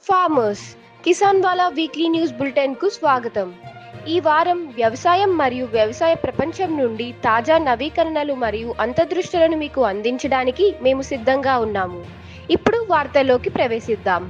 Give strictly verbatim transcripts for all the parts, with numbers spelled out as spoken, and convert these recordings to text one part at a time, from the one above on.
Farmers కిసాన్ వాలా weekly news బులెటిన్కు స్వాగతం. ఈ వారం వ్యవసాయం మరియు వ్యవసాయ ప్రపంచం నుండి తాజా నవీకరణలు మరియు అంతర్దృష్టులను మీకు అందించడానికి మేము సిద్ధంగా ఉన్నాము. ఇప్పుడు వార్తల్లోకి ప్రవేశిద్దాం.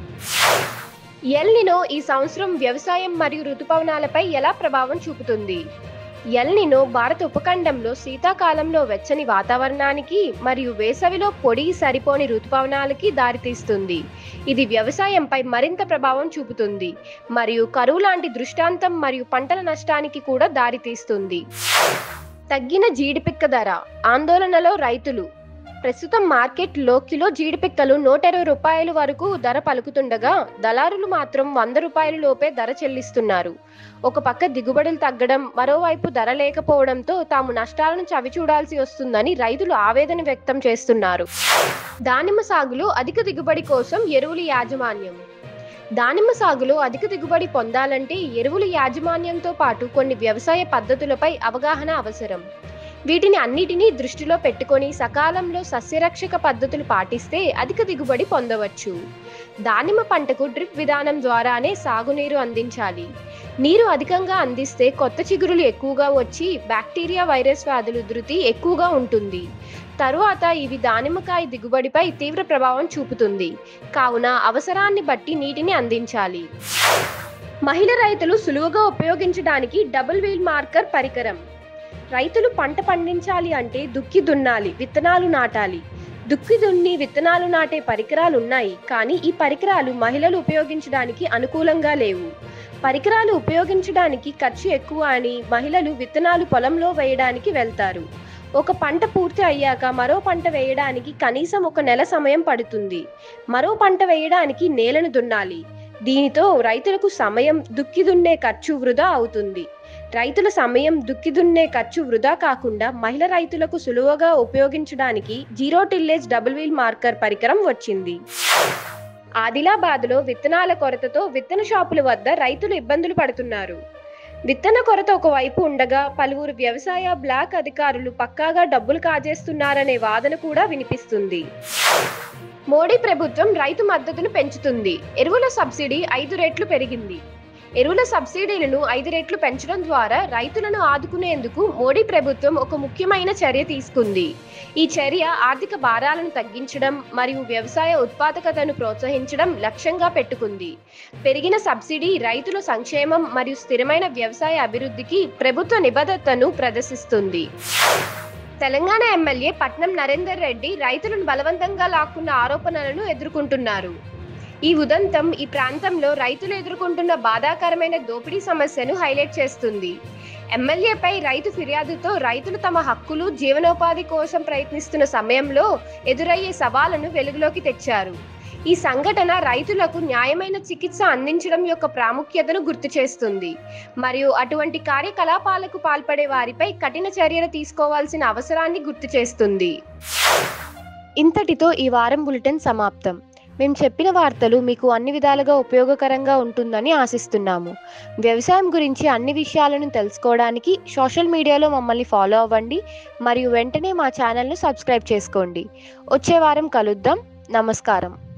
ఎల్ నినో ఈ సంవత్సరం వ్యవసాయం మరియు ఋతుపవనాలపై ఎలా ప్రభావం చూపుతుంది? ఎల్ నినో భారత ఉపఖండంలో శీతాకాలంలో వెచ్చని వాతావరణానికి మరియు వేసవిలో పొడి సరిపోని ఋతుపవనాలకి దారితీస్తుంది. ఇది వ్యవసాయంపై మరింత ప్రభావం చూపుతుంది మరియు కరువు లాంటి దృష్టాంతం మరియు పంటల నష్టానికి కూడా దారితీస్తుంది. తగ్గిన జీడిపిక్క ధర ఆందోళనలో రైతులు. ప్రస్తుతం మార్కెట్లో కిలో జీడిపిక్కలు నూట ఇరవై రూపాయల వరకు ధర పలుకుతుండగా దళారులు మాత్రం వంద రూపాయల లోపే ధర చెల్లిస్తున్నారు. ఒక పక్క దిగుబడులు తగ్గడం, మరోవైపు ధర లేకపోవడంతో తాము నష్టాలను చవిచూడాల్సి వస్తుందని రైతులు ఆవేదన వ్యక్తం చేస్తున్నారు. దానిమ్మ సాగులో అధిక దిగుబడి కోసం ఎరువుల యాజమాన్యం. దానిమ్మ సాగులో అధిక దిగుబడి పొందాలంటే ఎరువుల యాజమాన్యంతో పాటు కొన్ని వ్యవసాయ పద్ధతులపై అవగాహన అవసరం. వీటిని అన్నిటినీ దృష్టిలో పెట్టుకొని సకాలంలో సస్యరక్షక పద్ధతులు పాటిస్తే అధిక దిగుబడి పొందవచ్చు. దానిమ్మ పంటకు డ్రిప్ విధానం ద్వారానే సాగునీరు అందించాలి. నీరు అధికంగా అందిస్తే కొత్త చిగురులు ఎక్కువగా వచ్చి బ్యాక్టీరియా వైరస్ వ్యాధుల ఉధృతి ఎక్కువగా ఉంటుంది. తరువాత ఇవి దానిమ్మకాయ దిగుబడిపై తీవ్ర ప్రభావం చూపుతుంది. కావున అవసరాన్ని బట్టి నీటిని అందించాలి. మహిళ రైతులు సులువుగా ఉపయోగించడానికి డబుల్ వీల్ మార్కర్ పరికరం. రైతులు పంట పండించాలి అంటే దుక్కి దున్నాలి, విత్తనాలు నాటాలి. దుక్కి దున్ని విత్తనాలు నాటే పరికరాలు ఉన్నాయి, కానీ ఈ పరికరాలు మహిళలు ఉపయోగించడానికి అనుకూలంగా లేవు. పరికరాలు ఉపయోగించడానికి ఖర్చు ఎక్కువ అని మహిళలు విత్తనాలు పొలంలో వేయడానికి వెళ్తారు. ఒక పంట పూర్తి అయ్యాక మరో పంట వేయడానికి కనీసం ఒక నెల సమయం పడుతుంది. మరో పంట వేయడానికి నేలను దున్నాలి. దీనితో రైతులకు సమయం, దుక్కి దున్నే ఖర్చు వృధా అవుతుంది. రైతుల సమయం, దుక్కి దున్నే ఖర్చు వృధా కాకుండా మహిళ రైతులకు సులువుగా ఉపయోగించడానికి zero tillage double wheel marker పరికరం వచ్చింది. ఆదిలాబాద్లో విత్తనాల కొరతతో విత్తన షాపుల వద్ద రైతులు ఇబ్బందులు పడుతున్నారు. విత్తన కొరత ఒకవైపు ఉండగా పలువురు వ్యవసాయ బ్లాక్ అధికారులు పక్కాగా డబ్బులు కాజేస్తున్నారనే వాదన కూడా వినిపిస్తుంది. మోడీ ప్రభుత్వం రైతు మద్దతును పెంచుతుంది. ఎరువుల సబ్సిడీ ఐదు రెట్లు పెరిగింది. ఎరువుల సబ్సిడీలను ఐదు రెట్లు పెంచడం ద్వారా రైతులను ఆదుకునేందుకు మోడీ ప్రభుత్వం ఒక ముఖ్యమైన చర్య తీసుకుంది. ఈ చర్య ఆర్థిక భారాలను తగ్గించడం మరియు వ్యవసాయ ఉత్పాదకతను ప్రోత్సహించడం లక్ష్యంగా పెట్టుకుంది. పెరిగిన సబ్సిడీ రైతుల సంక్షేమం మరియు స్థిరమైన వ్యవసాయ అభివృద్ధికి ప్రభుత్వ నిబద్ధతను ప్రదర్శిస్తుంది. తెలంగాణ ఎమ్మెల్యే పట్నం నరేందర్ రెడ్డి రైతులను బలవంతంగా లాక్కున్న ఆరోపణలను ఎదుర్కొంటున్నారు. ఈ ఉదంతం ఈ ప్రాంతంలో రైతులు ఎదుర్కొంటున్న బాధాకరమైన దోపిడీ సమస్యను హైలైట్ చేస్తుంది. ఎమ్మెల్యేపై రైతు ఫిర్యాదుతో రైతులు తమ హక్కులు, జీవనోపాధి కోసం ప్రయత్నిస్తున్న సమయంలో ఎదురయ్యే సవాళ్లను వెలుగులోకి తెచ్చారు. ఈ సంఘటన రైతులకు న్యాయమైన చికిత్స అందించడం యొక్క ప్రాముఖ్యతను గుర్తు చేస్తుంది మరియు అటువంటి కార్యకలాపాలకు పాల్పడే వారిపై కఠిన చర్యలు తీసుకోవాల్సిన అవసరాన్ని గుర్తు చేస్తుంది. ఇంతటితో ఈ వారం బులెటిన్ సమాప్తం. మేము చెప్పిన వార్తలు మీకు అన్ని విధాలుగా ఉపయోగకరంగా ఉంటుందని ఆశిస్తున్నాము. వ్యవసాయం గురించి అన్ని విషయాలను తెలుసుకోవడానికి సోషల్ మీడియాలో మమ్మల్ని ఫాలో అవ్వండి మరియు వెంటనే మా ఛానల్ను సబ్స్క్రైబ్ చేసుకోండి. వచ్చే వారం కలుద్దాం. నమస్కారం.